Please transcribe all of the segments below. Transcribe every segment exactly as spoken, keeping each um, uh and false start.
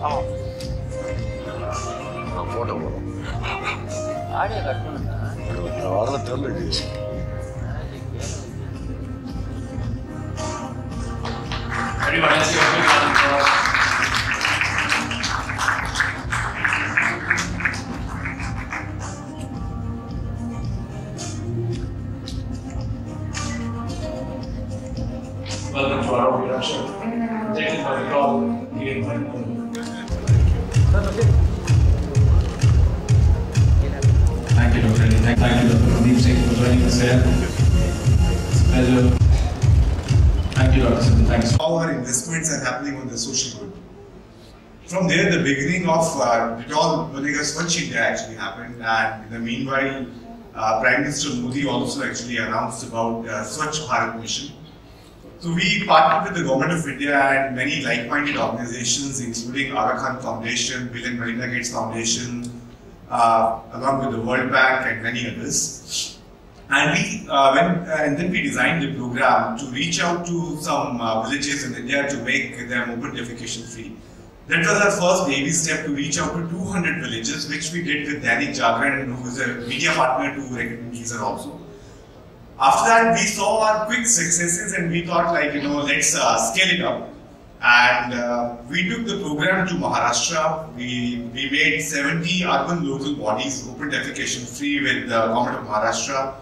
photo. Everyone has your big round of applause. Welcome to Arogya Rakshak Protected by Dettol, given by Dettol. Thank you, Doctor Thank, thank you, Doctor Prathap Singh, for joining us here. It's a pleasure. Thank you, Doctor Singh. Thanks. How our investments are happening on the social good. From there, the beginning of uh, Dettol Swachh India actually happened, and in the meanwhile, uh, Prime Minister Modi also actually announced about uh, Swachh Bharat Mission. So we partnered with the Government of India and many like-minded organizations, including Arogya Foundation, Bill and Melinda Gates Foundation, uh, along with the World Bank and many others. And we uh, went, uh, and then we designed the program to reach out to some uh, villages in India to make them open defecation free. That was our first baby step, to reach out to two hundred villages, which we did with Dainik Jagran, who is a media partner to Reckitt Benckiser also. After that, we saw our quick successes and we thought, like, you know, let's uh, scale it up. And uh, we took the program to Maharashtra. We, we made seventy urban local bodies open defecation free with the government of Maharashtra.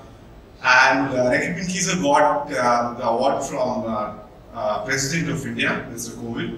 And uh, Reckitt Benckiser got uh, the award from uh, uh, President of India, Mister Kovind.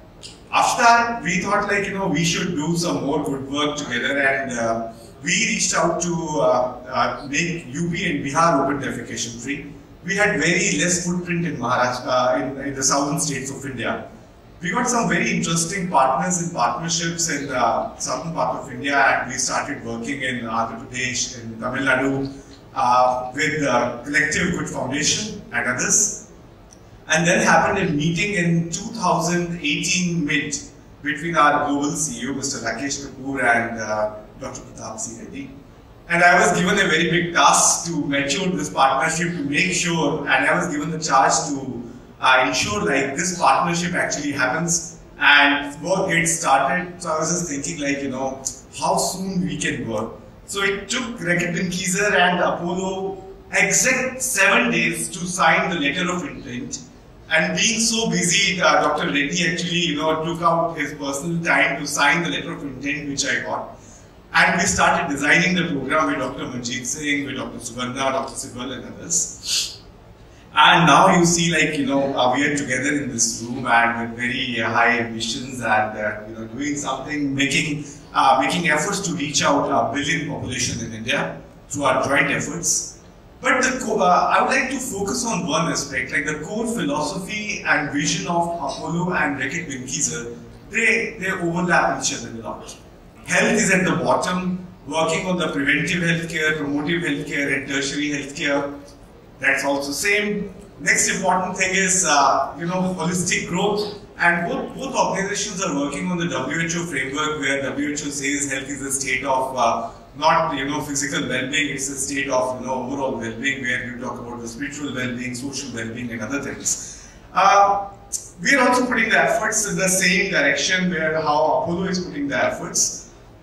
After that, we thought, like, you know, we should do some more good work together, and uh, we reached out to uh, uh, make U P and Bihar open defecation free. We had very less footprint in Maharashtra, uh, in, in the southern states of India. We got some very interesting partners and partnerships in the uh, southern part of India, and we started working in Andhra Pradesh, in Tamil Nadu, uh, with uh, Collective Good Foundation and others. And then happened a meeting in two thousand eighteen mid between our global C E O, Mister Rakesh Kapoor, and uh, Doctor Prathap Singh. And I was given a very big task to mature this partnership, to make sure, and I was given the charge to uh, ensure like this partnership actually happens and work gets started. So I was just thinking, like, you know, how soon we can work. So it took Reckitt Benckiser and Apollo exact seven days to sign the letter of intent. And being so busy, uh, Doctor Reddy actually, you know, took out his personal time to sign the letter of intent, which I got. And we started designing the program with Doctor Manjeet Singh, with Doctor Subhandha, Doctor Sibal, and others. And now you see, like, you know, uh, we are together in this room and with very uh, high ambitions, and uh, you know, doing something, making uh, making efforts to reach out a billion population in India through our joint efforts. But the uh, I would like to focus on one aspect, like the core philosophy and vision of Apollo and Reckitt Benckiser. They they overlap each other a lot. Health is at the bottom, working on the preventive healthcare, promotive healthcare, and tertiary healthcare. That's also same. Next important thing is, uh, you know, holistic growth. And both, both organizations are working on the W H O framework, where W H O says health is a state of uh, not, you know, physical well-being, it's a state of, you know, overall well-being, where you talk about the spiritual well-being, social well-being, and other things. Uh, we are also putting the efforts in the same direction, where how Apollo is putting the efforts.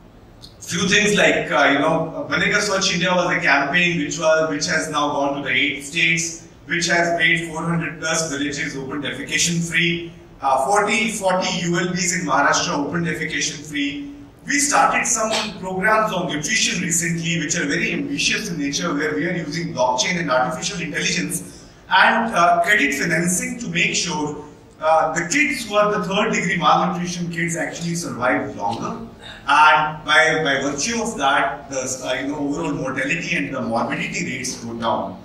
Few things like, uh, you know, Banega Swachh India was a campaign which was which has now gone to the eight states, which has made four hundred plus villages open defecation free, uh, forty, forty U L Bs in Maharashtra open defecation free. We started some programs on nutrition recently, which are very ambitious in nature, where we are using blockchain and artificial intelligence and uh, credit financing to make sure uh, the kids who are the third degree malnutrition kids actually survive longer. And by, by virtue of that, the uh, you know, overall mortality and the morbidity rates go down.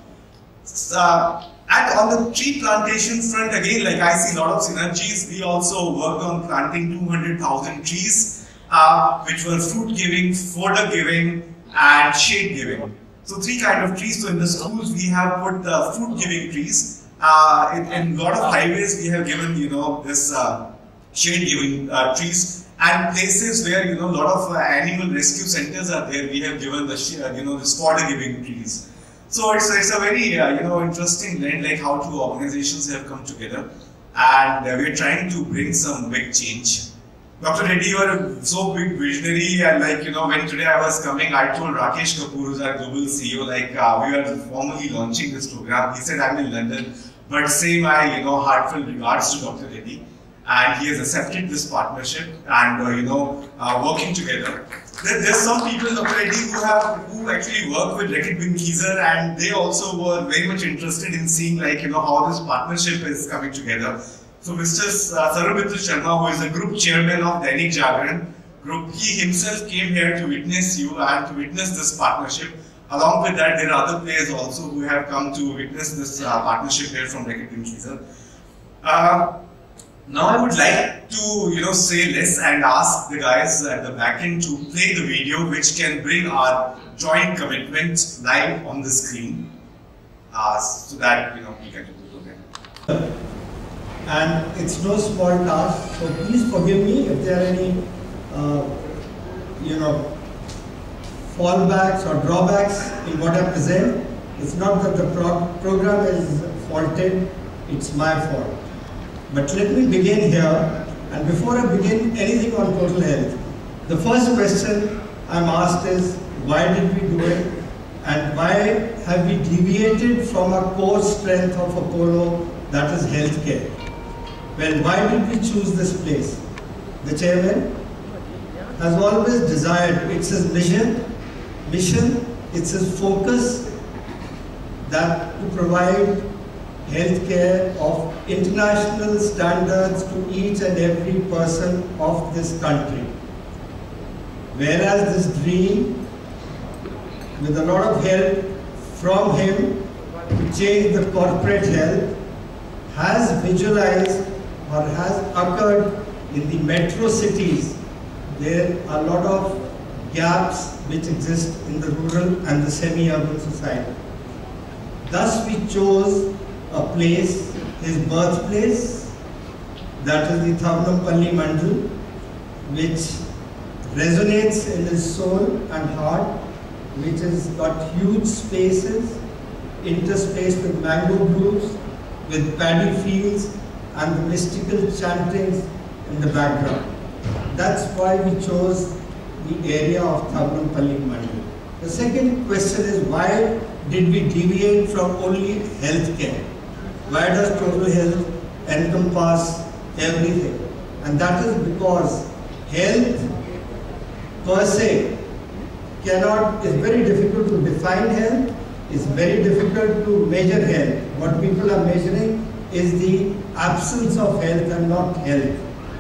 Uh, and on the tree plantation front, again, like I see a lot of synergies. We also worked on planting two hundred thousand trees, uh, which were fruit giving, fodder giving, and shade giving. So three kind of trees. So in the schools, we have put the fruit giving trees. Uh, in, in a lot of highways, we have given, you know, this uh, shade giving uh, trees. And places where, you know, a lot of uh, animal rescue centers are there, we have given the, uh, you know, this fodder giving trees. So it's, it's a very, uh, you know, interesting blend, like how two organizations have come together. And uh, we're trying to bring some big change. Doctor Reddy, you are a so big visionary, and like, you know, when today I was coming, I told Rakesh Kapoor, who's our global C E O, like, uh, we are formally launching this program. He said, I'm in London, but say my, you know, heartfelt regards to Doctor Reddy. And he has accepted this partnership and, uh, you know, uh, working together. There, there's some people, Doctor Reddy, who have, who actually work with Reckitt Benckiser, and they also were very much interested in seeing, like, you know, how this partnership is coming together. So Mister Sarabhitra Sharma, who is the group chairman of Dainik Jagran group, he himself came here to witness you and to witness this partnership. Along with that, there are other players also who have come to witness this uh, partnership here from Reckitt Benckiser. Uh, now I would like to, you know, say less and ask the guys at the back end to play the video which can bring our joint commitment live on the screen, uh, so that, you know, we can do the program. And it's no small task, so please forgive me if there are any, uh, you know, fallbacks or drawbacks in what I present. It's not that the pro program is faulted, it's my fault. But let me begin here, and before I begin anything on total health, the first question I'm asked is, why did we do it? And why have we deviated from our core strength of Apollo, that is healthcare? Well, why did we choose this place? The chairman has always desired, it's his mission, mission, it's his focus, that to provide healthcare of international standards to each and every person of this country. Whereas this dream, with a lot of help from him to change the corporate health, has visualized or has occurred in the metro cities. There are a lot of gaps which exist in the rural and the semi-urban society. Thus we chose a place, his birthplace, that is the Thavnampalli Mandal, which resonates in his soul and heart, which has got huge spaces, interspaced with mango groves, with paddy fields, and the mystical chantings in the background. That's why we chose the area of Thavnampalli Mandal. The second question is, why did we deviate from only healthcare? Why does total health encompass everything? And that is because health per se cannot, is very difficult to define health, it's very difficult to measure health. What people are measuring is the absence of health and not health.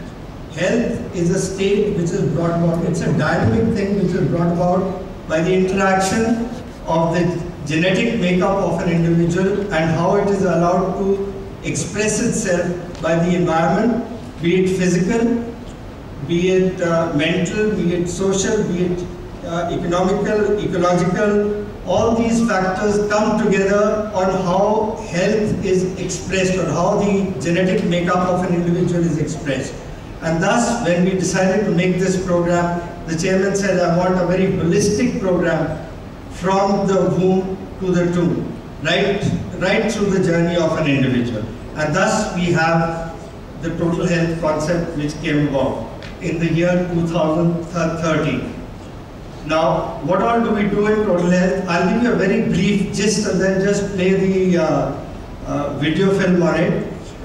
Health is a state which is brought about, it's a dynamic thing which is brought about by the interaction of the genetic makeup of an individual and how it is allowed to express itself by the environment, be it physical, be it uh, mental, be it social, be it uh, economical, ecological. All these factors come together on how health is expressed or how the genetic makeup of an individual is expressed. And thus, when we decided to make this program, the chairman said, I want a very holistic program from the womb to the tomb, right, right through the journey of an individual. And thus, we have the total health concept which came about in the year two thousand thirteen. Now, what all do we do in total health? I'll give you a very brief gist and then just play the uh, uh, video film on it.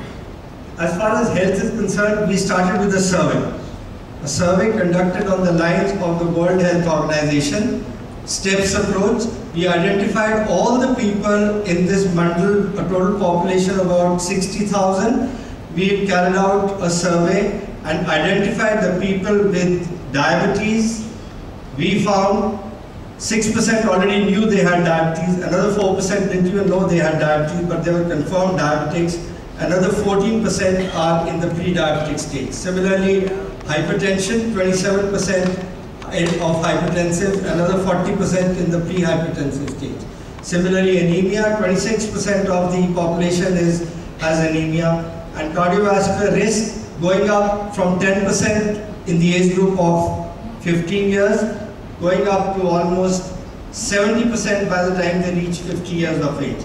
As far as health is concerned, we started with a survey. A survey conducted on the lines of the World Health Organization, STEPS approach. We identified all the people in this mandal, a total population of about sixty thousand. We carried out a survey and identified the people with diabetes. We found six percent already knew they had diabetes, another four percent didn't even know they had diabetes, but they were confirmed diabetics. Another fourteen percent are in the pre-diabetic stage. Similarly, hypertension, twenty-seven percent of hypertensive, another forty percent in the pre-hypertensive stage. Similarly, anemia, twenty-six percent of the population is has anemia, and cardiovascular risk going up from ten percent in the age group of fifteen years, going up to almost seventy percent by the time they reach fifty years of age.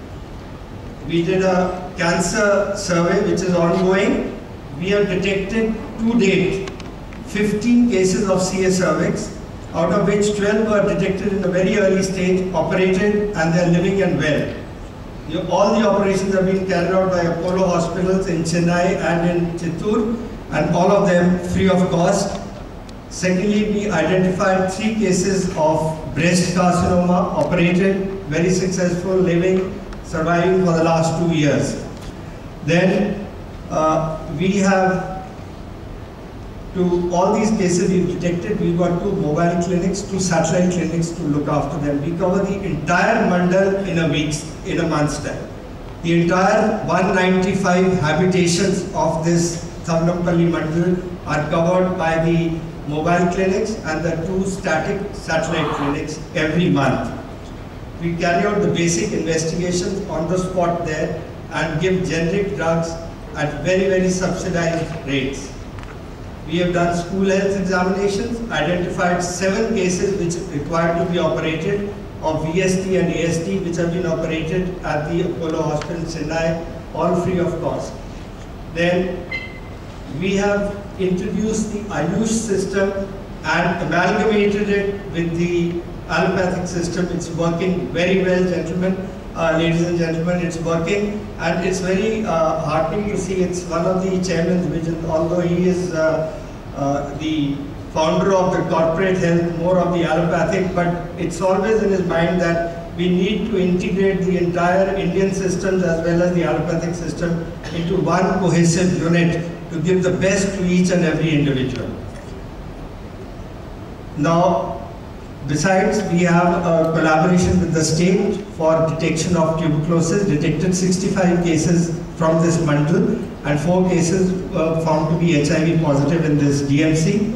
We did a cancer survey which is ongoing. We have detected to date fifteen cases of C A cervix, out of which twelve were detected in a very early stage, operated, and they are living and well. You, all the operations have been carried out by Apollo hospitals in Chennai and in Chittoor, and all of them free of cost. Secondly, we identified three cases of breast carcinoma, operated, very successful, living, surviving for the last two years. Then uh, we have, to all these cases we've detected, we've got two mobile clinics, two satellite clinics to look after them. We cover the entire mandal in a week's, in a month's time. The entire one hundred ninety-five habitations of this Thavnampalli mandal are covered by the mobile clinics and the two static satellite clinics every month. We carry out the basic investigations on the spot there and give generic drugs at very, very subsidized rates. We have done school health examinations, identified seven cases which required to be operated of V S T and A S T, which have been operated at the Apollo Hospital, Chennai, all free of cost. Then we have introduced the Ayush system and amalgamated it with the allopathic system. It's working very well, gentlemen, uh, ladies and gentlemen, it's working, and it's very uh, heartening to see. It's one of the chairman's vision, although he is uh, uh, the founder of the corporate health, more of the allopathic, but it's always in his mind that we need to integrate the entire Indian systems as well as the allopathic system into one cohesive unit to give the best to each and every individual. Now, besides, we have a collaboration with the state for detection of tuberculosis, detected sixty-five cases from this mandal and four cases uh, found to be H I V positive in this D M C.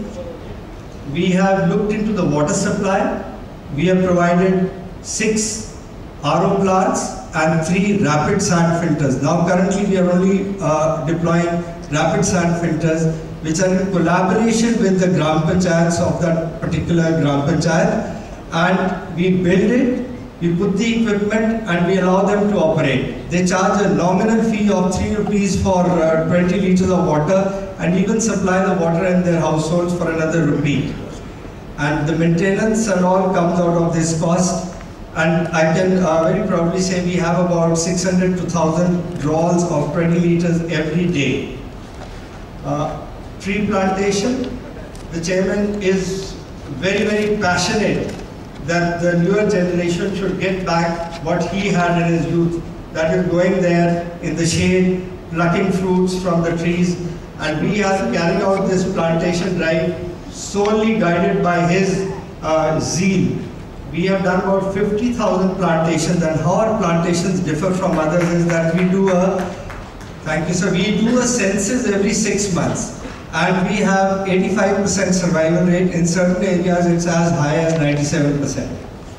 We have looked into the water supply. We have provided six R O plants and three rapid sand filters. Now currently we are only uh, deploying rapid sand filters, which are in collaboration with the Gram Panchayats of that particular Gram Panchayat, and we build it, we put the equipment, and we allow them to operate. They charge a nominal fee of three rupees for uh, twenty liters of water, and even supply the water in their households for another rupee. And the maintenance and all comes out of this cost. And I can uh, very proudly say we have about six hundred to one thousand draws of twenty liters every day. Uh, tree plantation, the chairman is very, very passionate that the newer generation should get back what he had in his youth, that is going there in the shade, plucking fruits from the trees, and we are carrying out this plantation drive solely guided by his uh, zeal. We have done about fifty thousand plantations, and how our plantations differ from others is that we do a, thank you sir, we do a census every six months. And we have eighty-five percent survival rate. In certain areas it's as high as ninety-seven percent.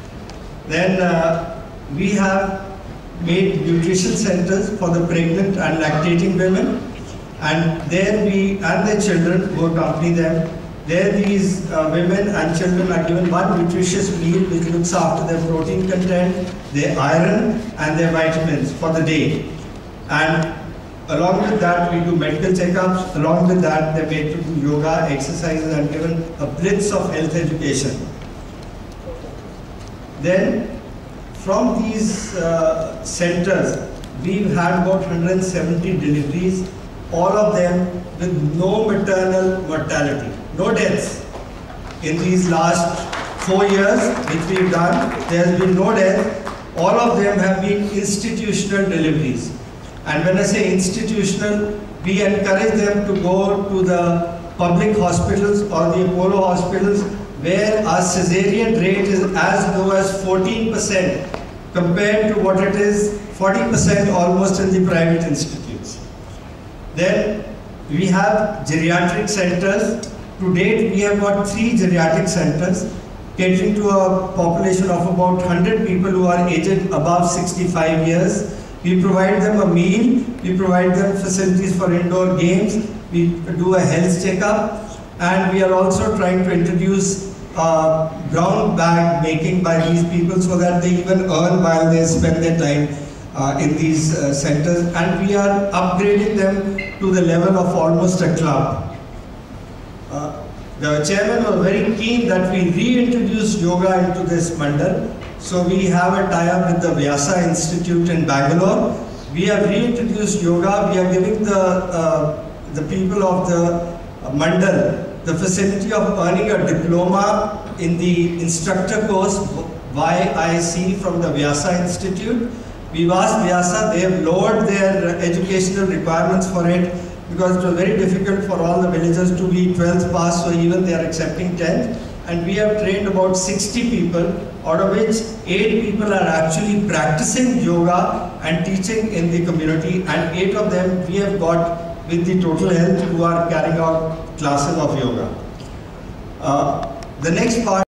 Then uh, we have made nutrition centers for the pregnant and lactating women. And there we, and their children who accompany them, there these uh, women and children are given one nutritious meal which looks after their protein content, their iron and their vitamins for the day. And along with that we do medical checkups, along with that they're made to do yoga, exercises, and given a blitz of health education. Then from these uh, centers we've had about one hundred seventy deliveries, all of them with no maternal mortality. No deaths. In these last four years which we've done, there has been no death. All of them have been institutional deliveries. And when I say institutional, we encourage them to go to the public hospitals or the Apollo hospitals where our cesarean rate is as low as fourteen percent compared to what it is forty percent almost in the private institutes. Then we have geriatric centers. To date, we have got three geriatric centers catering to a population of about one hundred people who are aged above sixty-five years. We provide them a meal, we provide them facilities for indoor games, we do a health checkup, and we are also trying to introduce uh, brown bag making by these people so that they even earn while they spend their time uh, in these uh, centers, and we are upgrading them to the level of almost a club. Uh, The chairman was very keen that we reintroduce yoga into this mandal. So we have a tie-up with the Vyasa Institute in Bangalore. We have reintroduced yoga. We are giving the, uh, the people of the mandal the facility of earning a diploma in the instructor course Y I C from the Vyasa Institute. We've asked Vyasa, they have lowered their educational requirements for it because it was very difficult for all the villagers to be twelfth pass, so even they are accepting tenth. And we have trained about sixty people, out of which eight people are actually practicing yoga and teaching in the community, and eight of them we have got with the Total Health who are carrying out classes of yoga. Uh, the next part